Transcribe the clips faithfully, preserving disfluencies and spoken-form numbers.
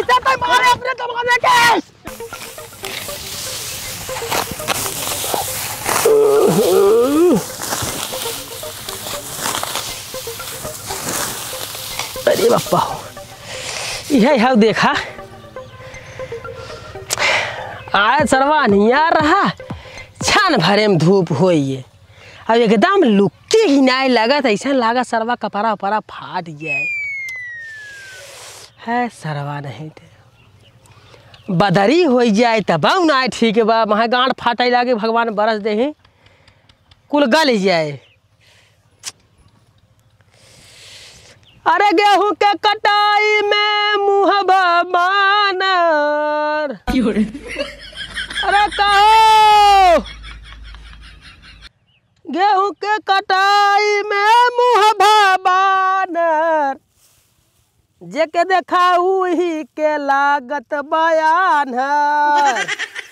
कैसे तो मारे अपने दमाने के। अरे बापा यह है देखा आज सरवा नहीं आ रहा छान भरे में धूप हो ये अब एकदम लुक्के ही नहीं लगत ऐसा लगा सरवा कपड़ा उपरा फाट जाए है सरवा नहीं थे बदरी हो जाए तब ना ठीक बा वहाँ गांठ फाटे लगे भगवान बरस दे कुल गल जाए। अरे गेहूं के कटाई में मुँह बानर अरे कहो गेहूं के कटाई में मुँह बानर जेके देखा ही के लागत बयान है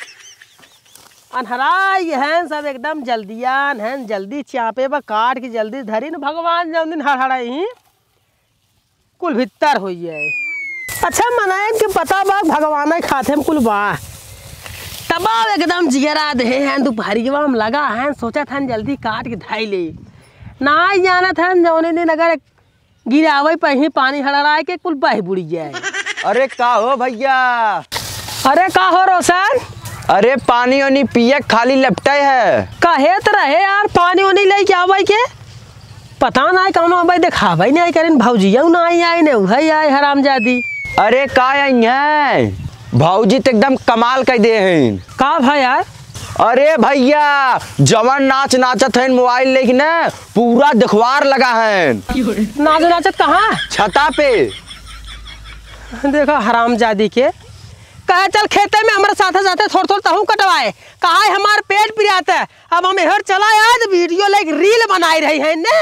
अनहराई हैं सब एकदम जल्दियान हैं जल्दी चापे बा काट के जल्दी धरी न भगवान जौन दिन हड़हड़ाई कुल भीतर हो जाए। अच्छा मनाए के पता बा भगवान खाते हम कुल बा तबाव एकदम जिगरा दे हैं दोपहरिया में लगा है सोचा था जल्दी काट के धाई ले ना जाना था जौने दिन अगर गिरावे पे ही पानी हड़ाए के कुल बह बुड़ी जाए। अरे का हो भैया। अरे का हो रोशन। अरे पानी ओनी पिए खाली लपटे है कहे तो रहे यार पानी ओनी ले के आवे के पता ना कौन भाई देखावे नहीं करें भौजिया ना आई आई ने वही आए हरामजादी। अरे का आई है भौजी तो एकदम कमाल कर दे हैं। का भाई यार। अरे भैया जवान नाच नाचत है मोबाइल लेके ना पूरा दिखवार लगा है। नाच नाचत कहाँ छता पे देखो हरामजादी के कहे चल खेते में हमारे साथे साथे थोड़ा थोड़ा तहु कटवाए कहा है हमारे पेट पिराता है अब हम हर चला आज वीडियो लाइक रील बनाई रही है ने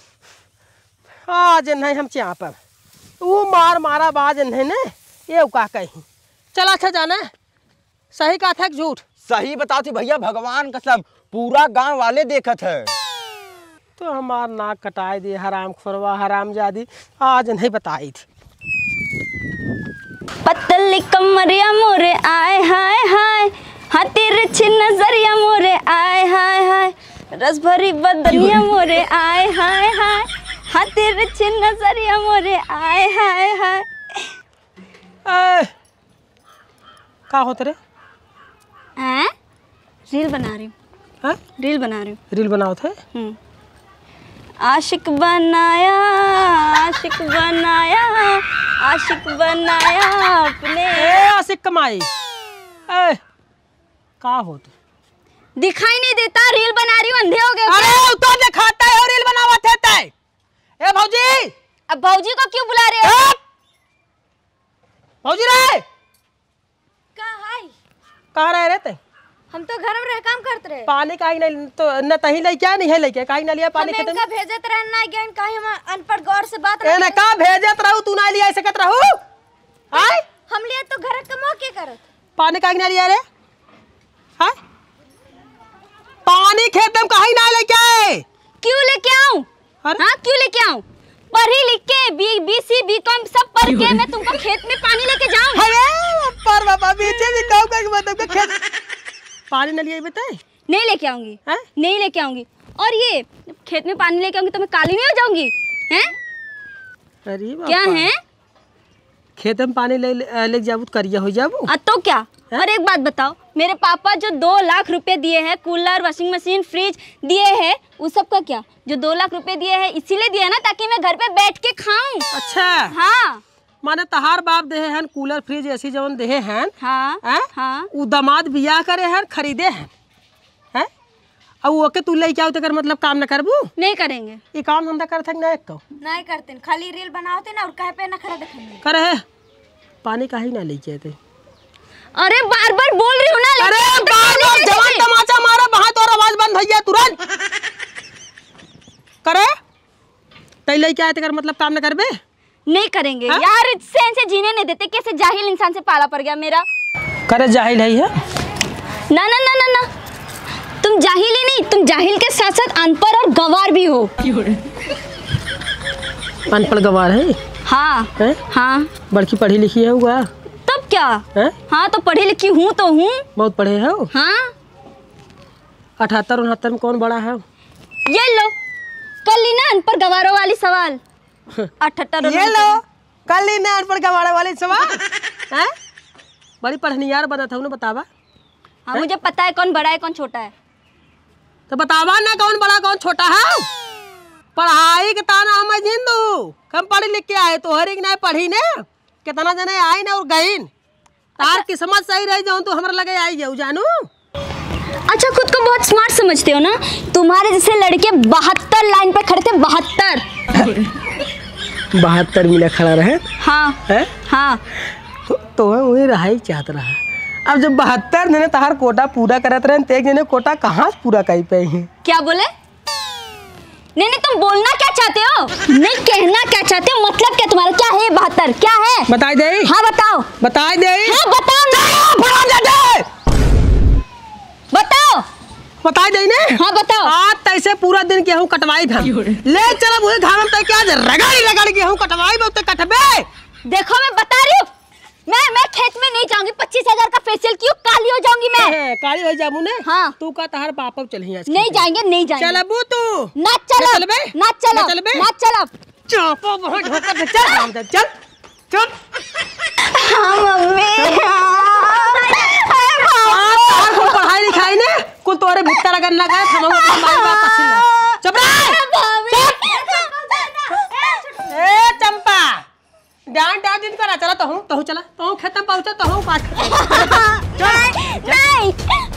आज नहीं हम चाह पर वो मार मारा बाज नहीं ने ये का कहीं चला अच्छा जाना सही कहा था झूठ सही बताओ थी भैया भगवान कसम पूरा गांव वाले देखत है। तो हमार नाक कटाई दी हराम खोरवा हराम जादी आज नहीं बताई थी। पतली कमरिया मोरे आए हाय हाय हाथी रिछी नजरिया मोरे आए हाय हाय रस भरी बदनिया मोरे आए हाय हाय हाथी रिछी नजरिया मोरे आए हाय हाय। का होते रे हैं रील बना रही हूँ रील बना रही हूँ रील बनाओ थे आशिक बनाया आशिक बनाया आशिक बनाया अपने ए आशिक कमाई ए का होते दिखाई नहीं देता रील बना रही हूँ अंधे हो गए। अरे तो दिखाता है और रील बनावा थे ए भौजी अब भौजी को क्यों बुला रहे हो। भौजी रे कहाँ रह रहे थे। हम तो घर में रह काम करते रहे पानी काहे नहीं तो न तही ले क्या नहीं है लेके काहे ना लिया पानी खेत में भेजत रहना ज्ञान काहे हम अनपढ़ गौर से बात ए न का भेजत रहू तू ना लिया सकत रहू हाय हम लिए तो घर का मौके करत पानी काहे ना लिया रे हाय पानी खेत में काहे ना लेके आए क्यों लेके आऊं हां क्यों लेके आऊं पढ़ी लिख के बी बीसी बीकॉम सब पढ़ के मैं तुमको खेत में पानी लेके जाऊं। अरे पर बाबा बीचे भी कहू का मतलब के खेत पानी न लिया बताए नहीं लेके आऊंगी नहीं लेके आऊंगी और ये खेत में पानी लेके आऊंगी तो मैं काली नहीं हो जाऊंगी हैं। अरे क्या है खेत में पानी ले ले जाबू करिया हो जाबू तो क्या है? और एक बात बताओ मेरे पापा जो दो लाख रुपए दिए हैं कूलर वाशिंग मशीन फ्रिज दिए हैं उस सब का क्या जो दो लाख रुपए दिए हैं इसीलिए दिए ना ताकि मैं घर पे बैठ के खाऊं। अच्छा हाँ माने तहार बाप दे हैं कूलर फ्रिज ऐसी जवन दे हैं हाँ हाँ उ दामाद बियाह करे हैं खरीदे हैं हैं अब ओके तू ले क्या तेकर मतलब काम न करबू नहीं करेंगे ये काम धंधा करत है ना एक को नहीं करते खाली रील बनाते ना और कहे पे ना खड़ा दिखाएंगे करे है पानी काहे ना लेके आते। अरे बार बार बोल रही हूँ ना अरे बार बार जवान तमाचा मारा वहां तो आवाज बंद भैया तुरंत करे तै लेके आए तेकर मतलब काम न करबे नहीं करेंगे हा? यार इससे इनसे जीने नहीं देते कैसे जाहिल इंसान से पाला पड़ गया मेरा करे जाहिल है ये ना ना ना ना ना तुम जाहिल ही नहीं तुम जाहिल के साथ साथ अनपढ़ और गवार भी हो। अनपढ़ गवार है हाँ है? हाँ बड़की पढ़ी लिखी है हुआ क्या? हैं? हाँ तो पढ़ी लिखी हूँ तो हूँ। बहुत पढ़े हो? हाँ। अठहत्तर उनहत्तर में कौन बड़ा है? ये लो कर ली ना अनपढ़ गवारों वाली सवाल। अठहत्तर ये लो कल ही ना अनपढ़ गवारा वाले सवाल हैं? बड़ी पढ़नियार बना था उन्हें बतावा। हाँ मुझे पता है कौन बड़ा है कौन छोटा है। तो बतावा ना कौन बड़ा कौन छोटा है। पढ़ाई के ताना हमें जिंदू कम पढ़ी लिख के आए तो हर एक नहीं पढ़ी ने कितना जने आई ना और गई तार किस्मत सही रही जाऊँ तो हमारे लगे आई जाऊ जानू। अच्छा खुद को बहुत स्मार्ट समझते हो ना। तुम्हारे जैसे लड़के बहत्तर लाइन पे खड़े थे। बहत्तर बहत्तर मिला खड़ा रहे। हाँ है? हाँ तो वही रहा ही चाहत रहा। अब जब बहत्तर जने तहार कोटा पूरा करत रहे तेज जने कोटा कहाँ से पूरा कर पे हैं? क्या बोले? नहीं नहीं तुम बोलना क्या चाहते हो? नहीं कहना क्या चाहते हो? मतलब क्या तुम्हारा क्या है? बहत्तर क्या है? बताई दे। हाँ बताओ। बताई दे। हाँ बताओ ना। बताओ। बताई दे ने। हाँ बताओ। आज तैसे पूरा दिन गेहूं कटवाई था। ले चलो मुझे घाम में क्या रगड़ी रगड़ गेहूं कटवाई बहुत कटबे। देखो मैं बता रही हूँ मैं मैं खेत में नहीं जाऊंगी। पच्चीस हजार का फेशियल क्यों काली हो जाऊंगी मैं। काली हो जाबू ने। हाँ तू का तहार बाप चलिए नहीं जाएंगे नहीं जाएंगे। चल अबू तू ना चलो चलबे ना चलो ना चलो चापो बहुत ढोकर चल राम दे चल चल। हाँ मम्मी तार को पढ़ाई लिखाई ने कुल तोरे भीतर लगन लगा हम अपने माई बाप पसंद चुप रह। ए चंपा डांट डांट दिन करा चला तो हूं तो हूं चला तो हूं खेत में पहुंचा तो हूं पास नहीं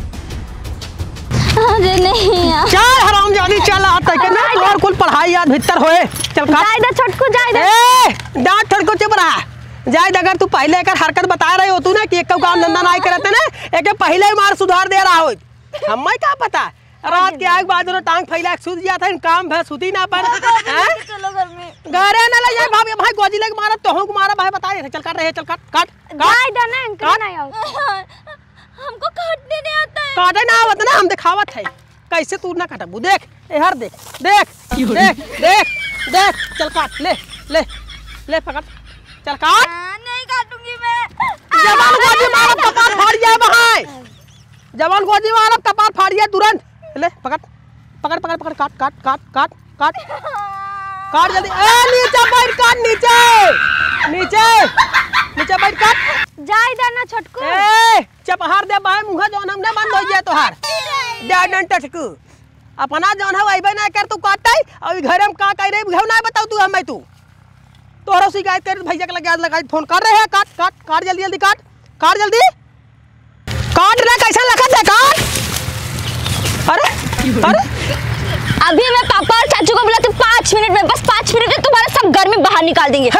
अरे नहीं यार चल हराम जानी चल आता के ना तोर कुल पढ़ाई याद भीतर होए चल का जाए दे छोटकू जाए दे। ए डांट ठड़को चुप रहा जाए अगर तू पहले कर हरकत बता रही हो तू ना कि एक काम धंधा नहीं करते ना एक पहले ही मार सुधार दे रहा हो हमें क्या पता रात के आग बाद टांग फैला सूझ गया था काम भै सुती ना पर चलो घर में घरे ना ले जाए भाभी भाई गोजी लग मारा तो हूं मारा भाई बता चल काट रहे चल काट काट जाए दे ना अंकल नहीं आओ हमको काटने नहीं आता है। काटे ना आवत ना हम दिखावत है कैसे तू ना काटबू देख ए हर देख देख देख देख देख चल काट ले ले ले पकड़ चल काट। नहीं काटूंगी मैं। जवान गोजी मारब कपार फाड़ जाए भाई जवान गोजी मारब कपार फाड़ जाए तुरंत ले पकड़ पकड़ पकड़ पकड़ काट काट काट काट काट काट जल्दी ए नीचे बैठ काट नीचे नीचे नीचे बैठ काट जाए दे ना छोटकू। ए चपहार दे बाय मुंह जौन हमने बंद हो जाए तोहार दे डंट टकू अपना जौन है वही ना कर तू काटई और घर में का कह रही ना बताऊ तू हमें तू तोहरा शिकायत कर भैया के लगा लगा फोन कर रहे हैं काट काट काट जल्दी जल्दी काट काट जल्दी काट रे कैसा लगा दे काट। अरे अरे अभी मैं पापा और चाचू को बुलाती हूँ पाँच मिनट में बस पाँच मिनट में तुम्हारा सब घर में बाहर निकाल देंगे।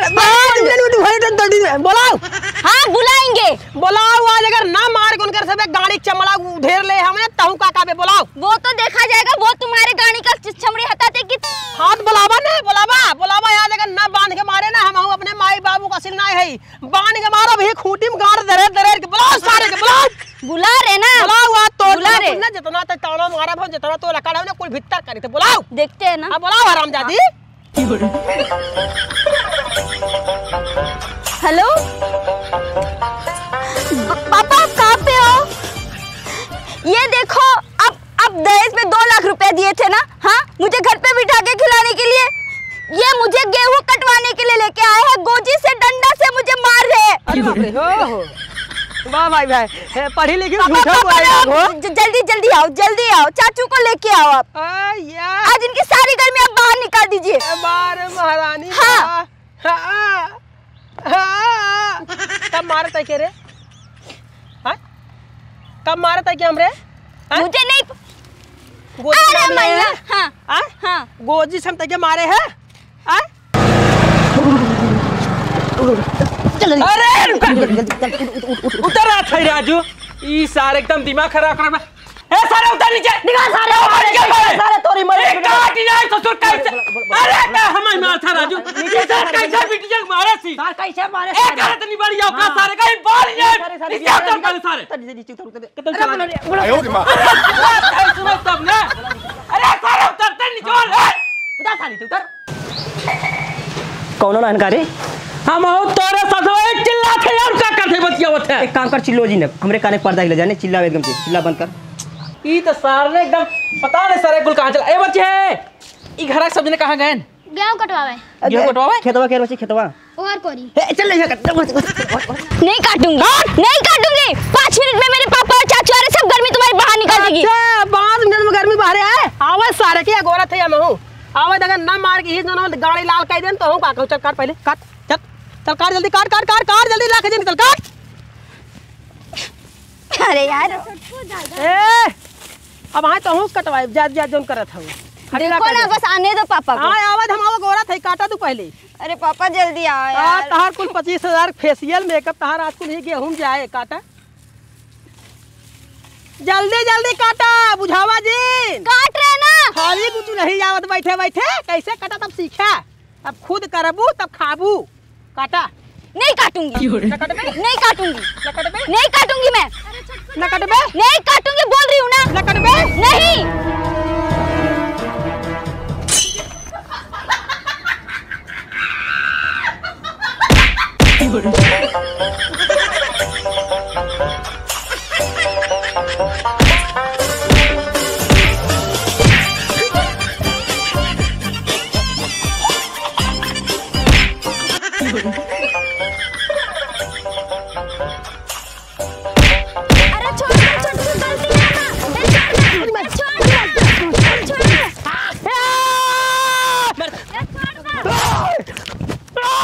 बोलाओ हाँ बुलाएंगे बोलाओ आज अगर ना मार कौन कर सब गाड़ी चमड़ा उधेर ले हमें तहु काका पे बोलाओ वो तो देखा जाएगा वो तुम्हारे गाड़ी का चमड़ी हटाते कि हाथ बुलावा ने बुलावा बुलावा आज अगर ना बांध के मारे ना हम अपने माई बाबू का सिलना है बांध के मारो भी खूंटी में गाड़ दरे दरे के बुलाओ सारे के बुलाओ बुला रहे ना बुलाओ आज तो बुला रहे ना जितना तक ताना मारा भो जितना तो लकड़ा ने कुल भीतर करी थे बुलाओ देखते हैं ना। अब बुलाओ हरामजादी। हेलो पापा आप कहाँ पे हो? ये देखो अब अब दहेज में दो लाख रुपए दिए थे ना। हाँ मुझे घर पे बिठा के खिलाने के लिए ये मुझे गेहूं कटवाने के लिए लेके आए हैं। गोजी से डंडा से मुझे मार रहे हैं। अरे बाप रे हो हो वाह भाई भाई पढ़ी लिखी झूठा बोल जल्दी जल्दी आओ जल्दी आओ चाचू को लेके आओ आप। आज इनकी सारी गर्मी आप बाहर निकाल दीजिए। बार महारानी हाँ हाँ हाँ कब मारे तय के रे हाँ कब मारे तय के हमरे मुझे नहीं गोजी अरे मैया हाँ हाँ हाँ गोजी से हम तय के मारे हैं हाँ अरे उतर रहा था राजू ई सारे एकदम दिमाग खराब कर ए सारे उतर नीचे निकाल सारे सारे तोरी मरे एक काट जाए ससुर कैसे अरे का हमें मार था राजू नीचे से कैसे बिटिया मारे सी सार कैसे मारे एक करत नहीं बड़ी औका सारे का बोल ये नीचे उतर कर सारे नीचे उतर उतर आयो की मां सुनो तब ना अरे सारे उतरते नीचे उतर सारे नीचे उतर कौन ना अनकारी हम हो तोरे ससुर एक चिल्ला थे यार का करते बतिया होते एक काम कर चिल्लो जी ने हमरे काने पर्दा हिला जाने चिल्ला एकदम से चिल्ला बंद कर। ई तो सार ने एकदम पता नहीं सारे कुल कहां चला। ए बच्चे ई घर सब जने कहां गए? गेहूं कटवावे। गेहूं कटवावे? खेतवा के बच्चे खेतवा और कोरी चल ले कट नहीं काटूंगी नहीं काटूंगी। पाँच मिनट में मेरे पापा और चाचू आ रहे, सब गर्मी तुम्हारी बाहर निकल जाएगी। अच्छा पाँच मिनट में गर्मी बाहर आए आवाज सारे के गोरा थे मैं हूं आवाज अगर ना मार के ही दोनों गाड़ी लाल कर देन तो हूं का चल काट पहले काट चल चल काट जल्दी काट काट काट काट जल्दी ला के जल्दी चल काट। अरे यार ए अब आए तो हूं कटवाए जात जात जोन करत हूं देखो ना बस आने दो पापा को। हां आवाज हम आवा गोरा थे काटा तू पहले। अरे पापा जल्दी आओ आ यार। तहार कुल पच्चीस हजार फेशियल मेकअप तहार आज कुल ही गेहूं जाए काटा जल्दी जल्दी काटा बुझावा जी काट रहे ना। खाली कुछ नहीं आवत बैठे बैठे कैसे काटा तब सीखा अब खुद करबू तब खाबू काटा नहीं काटूंगी न कटबे नहीं काटूंगी न कटबे नहीं काटूंगी मैं न कटबे नहीं काटूंगी बोल रही हूँ ना। न कटबे नहीं अरे छोड़ दो, छोड़ दो, गलती है ना। ए, छोड़ दो, छोड़ दो, छोड़ दो। ए, छोड़ दो।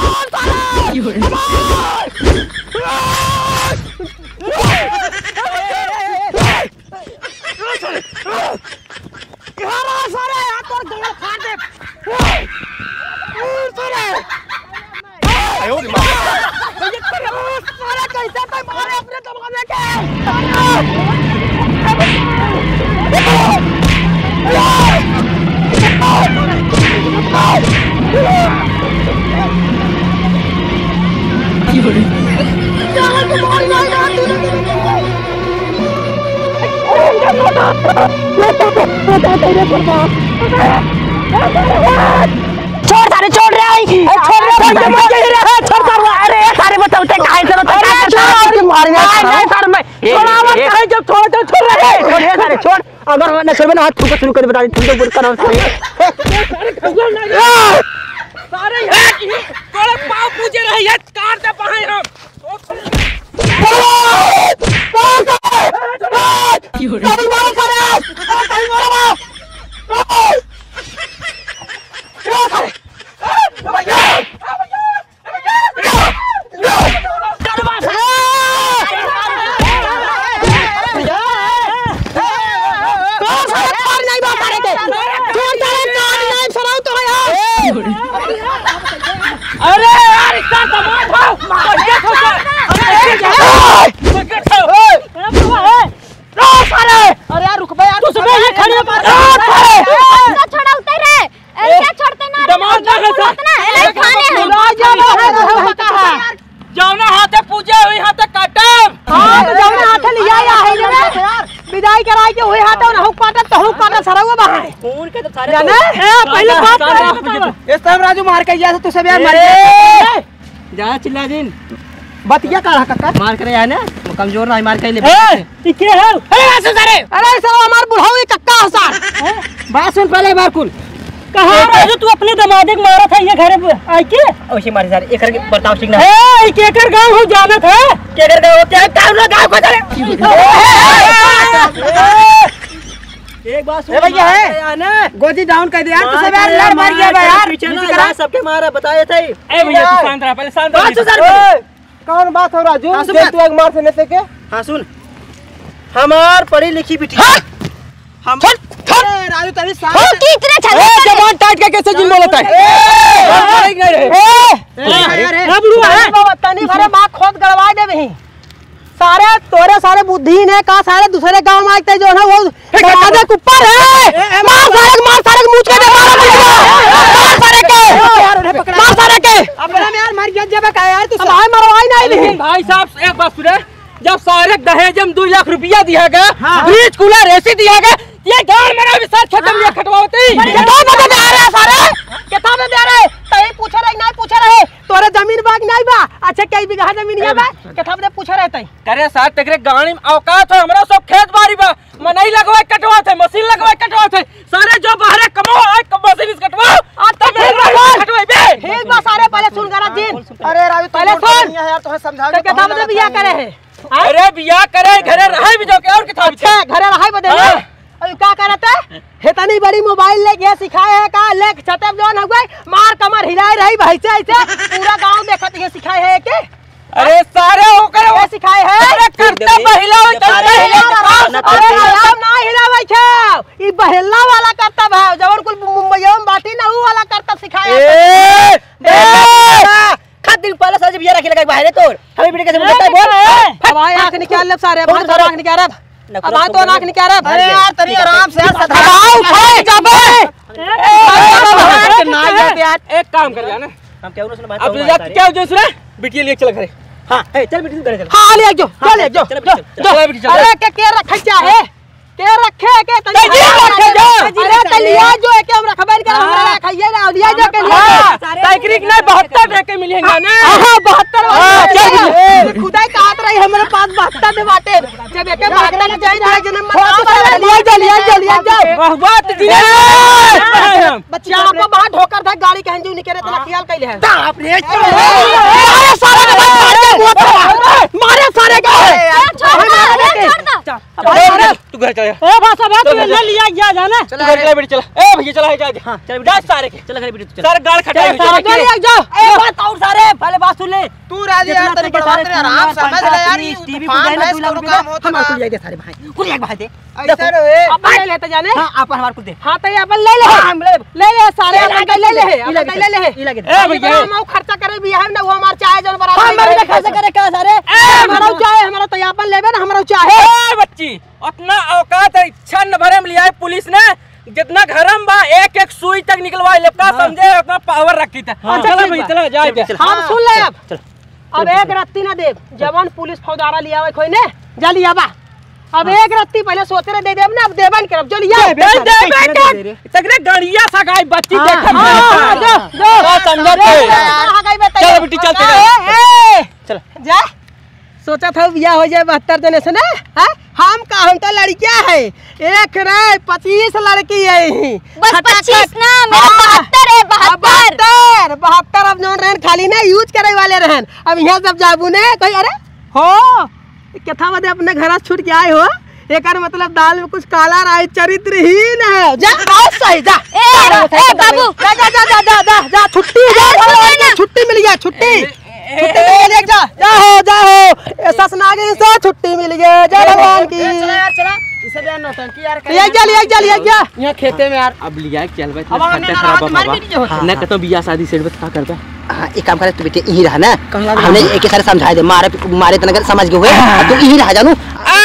छोड़ सारे छोड़ रहे हैं छोड़ रहे हैं छोड़ कर अरे सारे बताते काहे से अरे छोड़ मार नहीं सर मैं छोड़ा मत कहे जब छोड़ तो छोड़ रहे छोड़ ये सारे छोड़ अगर मैं छोड़ ना हाथ ठुक शुरू कर बता दे ठुक बुर कर सारे सारे पाव पूजे रही है कार से पाए हम अरे यार इसका सामान उठाओ मार के ठोको अरे यार रुक बे यार तू सब ये खड़े ऐसा छोड़ा उतर रे ऐसा छोड़ते ना दमाग ना ना ऐसे खाने हैं जौना हाथे पूजा हुई हाथे काटम हां तो जौना हाथे लिया या है यार विदाई कराई के हुए हाथे ना हूं काटत तो हूं काटत सरवा बहाए खून के तो सारे जाने पहले बात इस टाइम राजू मार के गया तो सब यार मर जा चिल्ला दिन बतिया का रहा कक्का मार करे है ना कमजोर ना मार के ले ए के है अरे ऐसे सारे अरे सब हमार बुढ़ाऊ ही कक्का हसार बात सुन पहले बार कुल कहां राजू तू अपने दमादे मारा था ये घर आई के ओसे मारे सारे एक करके बर्ताव सीखना ए केकर गांव हो जाना था केकर गांव होते गांव ना गांव को चले एक बात सुन भैया है गोदी डाउन कर दे यार तू सब यार लड़ मार गया यार पीछे ना करा सबके मारा बताए थे ए भैया तू शांत रह पहले शांत रह कौन बात हो राजू हाँ, सुन देख तू एक मार से लेते के हां सुन हमार पढ़ी लिखी बेटी हम अरे राजू तेरी साथ हो कितने चले ए जवान टाइट का कैसे जिन बोलता है ए अरे रबड़ू है बाबा तनी भरे मां खोद गड़वा दे वही सारे तोरे सारे बुद्धि ने का सारे दूसरे गांव में आते जो है वो दरवाजे के ऊपर है मार सारे मार सारे मुंह के दे मार सारे के मार सारे के अब यार मर गया जब का यार तू सारे मरवाई नहीं लेकिन भाई साहब एक बात सुने जब सारे दहेज में दो लाख रुपया दिया गया ब्रिज कूलर ऐसे दिया गया ये गाड़ मेरा भी साथ खत्म ये खटवावती केथा में दे रहे सारे केथा में दे रहे तई पूछ रहे नहीं पूछ रहे तोरे जमीन बाग नहीं बा अच्छा कई बीघा जमीन है बा केथा में पूछ रहे तई करे साथ तेरे गाड़ी में औकात है हमरा सब खेत बाड़ी बा मनई लगवाए कटवात है मशीन लगवाए कटवात है सारे जो बाहर कमाओ आए कब मशीन कटवाओ आ तब कटवाई बे ठीक बा सारे पहले सुन गरा दिन अरे राजू पहले सुन यार तो समझाओ तो केथा में बियाह करे है अरे बियाह करे घरे रहे भी जाओ के और केथा अच्छा घरे रहाई बदे अभी का करत है हेतनी बड़ी मोबाइल लेके सिखाए है का लेक छतब जोन हो गई मार कमर हिलाए रही भैसे ऐसे पूरा गांव देखत है सिखाए है के अरे सारे होकर वो सिखाए है अरे करते महिला करते अरे हम ना हिलावे छे ई बहेला वाला करतब है जवन कुल मुंबईया में बाटी ना ऊ वाला करतब सिखाए ए खाद दिन पहले सारे बिया रखे लगा बाहर तोर हमें बिटे कैसे बोलता है बोल अब आए आंख निकाल ले सारे अब तो आंख निकाल अब अब आए तो आंख निकाल अब अरे यार तनी आराम से यार सदा आओ खाए जाबे ना यार एक काम कर जाना हम क्या उन्होंने बात अब जा क्या हो जो सुना बिटिया ले चल घरे हां ए चल बेटी घरे चल हां ले जो चल ले जो चल बेटी चल अरे के के रखे चाहे के रखे के तनी रखे जो अरे तलिया जो है के हम रखबे कर हमरा खाइए ना लिया जो के लिए साइकिल नहीं बहत्तर दे के मिलेंगे ना हां बहत्तर खुदाई कहत रही हमरे पास बहत्तर दे बाटे जब एके बहत्तर जाई ना जन्म में लिया जा लिया जा लिया जा वाह बात दिए बच्चा आपको बाहर ठोकर था गाड़ी के हंजू निकले इतना ख्याल कैले है बाप रे अरे सारे मारे सारे तू घर चल ए भाषा बात ले लिया गया जाने तू घर चला बेटी चला ए भैया चला जा हां चल जा सारे के चल घरे बेटी चल सारे गाड़ खटाई सारे ले जाओ ए बात और सारे पहले बात सुन ले तू राजी यार तेरी बड़बात रे आराम समझ ले यार ये टीवी फान पे भैंस करो काम होता हम कुल जाए सारे भाई कुल एक भाई दे ऐसा रे अपन ले लेते जाने हां अपन हमार कुल दे हां तो अपन ले ले हम ले ले ले सारे अपन ले ले अपन ले ले ई लगे ए भैया हम खर्चा करे भी है ना वो हमार चाहे जन बराबर हम मेरे खर्चा करे का सारे हमारा चाहे हमारा तो अपन लेबे ना हमारा चाहे ए बच्ची उतना औकात है इच्छा न भरे में लिया है पुलिस ने जितना घरम बा एक एक सुई तक निकलवाई ले का समझे उतना पावर रखी था चलो भाई चलो जा हम सुन ले अब अब एक रत्ती ना दे जवान पुलिस फौजारा लिया हुआ कोई ने जा लिया बा अब एक रत्ती पहले सोचे रे दे देब ना अब देबन करब जो लिया दे दे तगरे गाड़िया सा गाय बच्ची देख जो जो समझ के चलो बेटी चलते चल जा सोचा था बियाह हो जाए बहत्तर जने से ना है हम का हम तो लड़कियां है एक रे पच्चीस लड़की है बस पच्चीस ना मेरा बहत्तर है बहत्तर बहत्तर बहत्तर अब जोन रहन खाली ना यूज करे वाले रहन अब यहाँ सब जाबू ने कोई अरे हो कथा बदे अपने घर छूट के आए हो एक मतलब दाल में कुछ काला रहा चरित्रहीन है जा बहुत सही जा ए ए बाबू जा जा जा जा जा जा जा छुट्टी जा छुट्टी मिल गया छुट्टी छुट्टी मिल गई जा जा हो जा हो ससनागी से छुट्टी मिल गई जय भगवान की चला यार चला इसे भी नौटंकी यार लिया जा लिया जा लिया जा यहाँ खेते में यार अब लिया चल भाई खर्चा खराब बाबा न कहतो बियाह शादी सेट बता करबे हां एक काम करे तू बेटे यही रहा ना हमने एक सारे समझाए दे मारे मारे तने समझ गए हुए तू यही रह जानू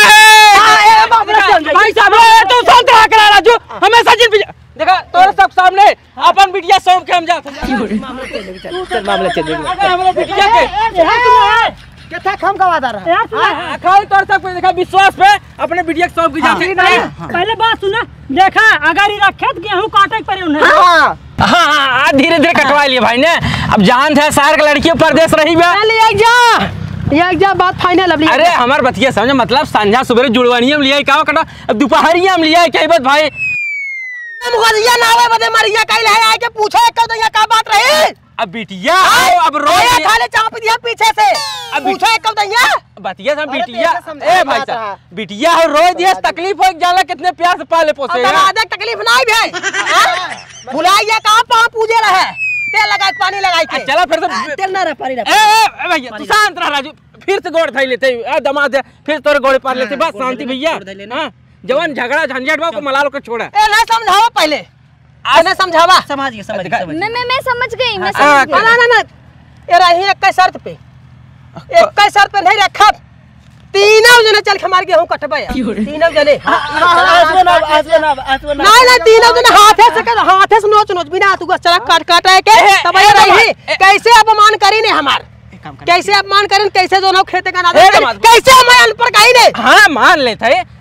भाई साहब तू शांत रहा करा राजू हमेशा जिन देखा तोरे सब सामने अपन बिटिया सौंप के हम जात चल मामला चल अगर हमरा बिटिया के केथा खम गवादा रहा खाली तोर सब को देखा विश्वास पे अपने बिटिया के सौंप के जाते पहले बात सुना देखा अगर इरा खेत गेहूं काटे पड़े उन्हें हाँ हाँ धीरे धीरे कटवा लिए भाई ने अब जान थे शहर के लड़कियों परदेश रही बे लिया जा ये जा बात फाइनल अब अरे हमार बतिया समझ मतलब संझा सुबह जुड़वानिया में लिया का कटा अब दोपहरिया में लिया क्या बात भाई मुगलिया ना आवे बदे मरिया कइल है आके पूछे कब दैया का बात रही अब बिटिया आओ अब रोज खाले चाप दिया पीछे से अब पूछे कब दैया बतिया सब बिटिया ए भाई साहब बिटिया है रोज दिया तकलीफ हो जाला कितने प्यार से पाले पोसे अब आदे तकलीफ ना भाई भुलाइया का पा पूजे रहे तेल लगा के पानी लगा के चला फिर से तेल ना रह पानी ए ए भैया तू शांत रह राजू फिर से गोड़ थाई लेते ए दमाद फिर तोरे गोड़े पार लेते बस शांति भैया हां जवान झगड़ा झंझट बा को मलाल को छोड़ा ए ना समझाओ पहले आने समझावा समझ गए समझ गए मैं मैं मैं समझ गई मैं समझ गई ना ना ना ए रही एक का शर्त पे एक का शर्त पे नहीं रखा तीनों जने चल के मार गेहूं कटबे तीनों जने आसवन आसवन आसवन नहीं नहीं तीनों जने हाथे से कर हाथे से नोच नोच बिना तू चला काट काट है के तब ये रही कैसे अपमान करी ने हमार कैसे अपमान करें कैसे दोनों खेते का नाम कैसे मैं अनपढ़ कहीं ने हाँ मान लेते है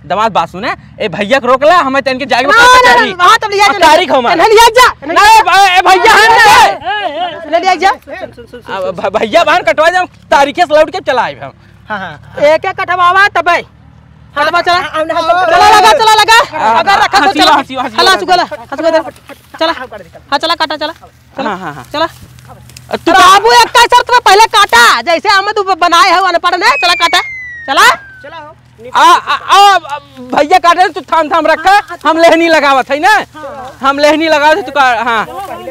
दमाद बात सुने ए भैया के रोकला हमें तन के जाके ना ना तारीख वहां तब लिया जा तारीख हो नहीं लिया जा ना ए भैया है नहीं लिया जा ना भैया बाहर कटवा दे तारीख से लौट के चला आए हम हां हां एक एक कटवावा तब हटवा चला चला लगा चला लगा अगर रखा तो चला हला चुगला हसुगला चला हां चला काटा चला हां हां हां चला तू बाबू एक का शर्त में पहले काटा जैसे हम तू बनाए है अनपढ़ ने चला काटा चला आ आ भैया काटे तू थाम थाम रखा हम लेहनी लगावत है ना हम लेहनी लगावत तू का हां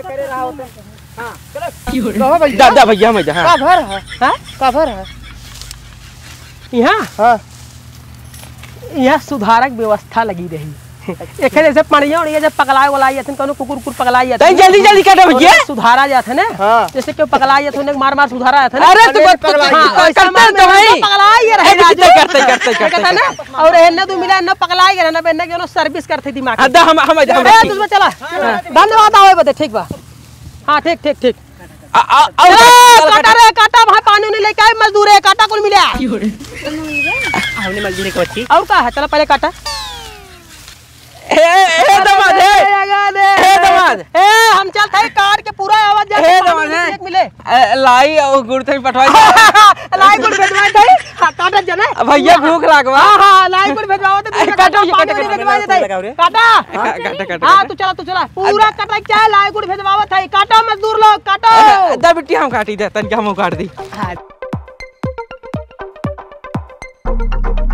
हां दादा भैया मैं हां का भर है हां का भर है यहां हां यह सुधारक व्यवस्था लगी रही एक जैसे पणिया और ये जब पकलाए वाला आए थे कोनो कुकुर कुकुर पकलाई जाते जल्दी जल्दी काटे भैया सुधारा जाते ना जैसे कि पकलाई जाते उन्हें मार मार सुधारा जाते ना अरे तू करते तो भाई पकलाई रहे करते करते करते करते ना और एने तू मिला न पकलाई रहे ना बेने के सर्विस करते दिमाग अदा हम हम हम ए तुझमें चला धन्यवाद आवे बते ठीक बा हां ठीक ठीक ठीक काटा रे काटा वहां पानी नहीं लेके आए मजदूर है काटा कुल मिला हमने मजदूरी को अच्छी और का है चला पहले काटा ए ए दमाद ए दमाद ए हम चल थे कार के पूरा आवाज जा ए दमाद एक मिले लाई और गुड़ थे पठवाई लाई गुड़ भेजवाए थे काटा जने भैया भूख लागवा हां हां लाई गुड़ भेजवाओ तो काटा काटा भेजवाए थे काटा काटा काटा हां तू चला तू चला पूरा काटा क्या लाई गुड़ भेजवाओ थे काटा मजदूर लोग काटो दा बिट्टी हम काटी दे तन के हम काट दी